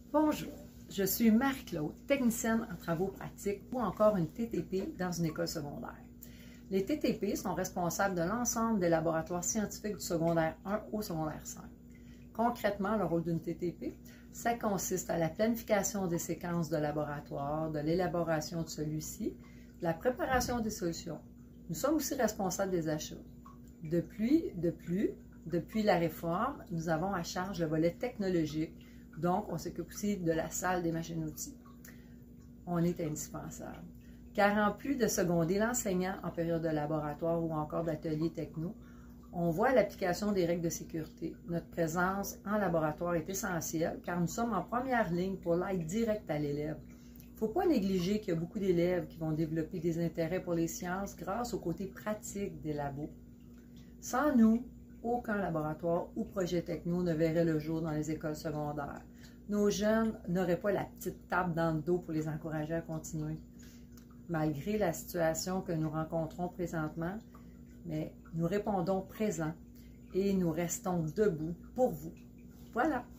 Bonjour, je suis Marie-Claude, technicienne en travaux pratiques ou encore une TTP dans une école secondaire. Les TTP sont responsables de l'ensemble des laboratoires scientifiques du secondaire 1 au secondaire 5. Concrètement, le rôle d'une TTP, ça consiste à la planification des séquences de laboratoire, de l'élaboration de celui-ci, de la préparation des solutions. Nous sommes aussi responsables des achats. Depuis la réforme, nous avons à charge le volet technologique. Donc, on s'occupe aussi de la salle des machines-outils. On est indispensable. Car en plus de seconder l'enseignant en période de laboratoire ou encore d'atelier techno, on voit l'application des règles de sécurité. Notre présence en laboratoire est essentielle car nous sommes en première ligne pour l'aide directe à l'élève. Il ne faut pas négliger qu'il y a beaucoup d'élèves qui vont développer des intérêts pour les sciences grâce au côté pratique des labos. Sans nous, aucun laboratoire ou projet techno ne verrait le jour dans les écoles secondaires. Nos jeunes n'auraient pas la petite tape dans le dos pour les encourager à continuer. Malgré la situation que nous rencontrons présentement, mais nous répondons présent et nous restons debout pour vous. Voilà.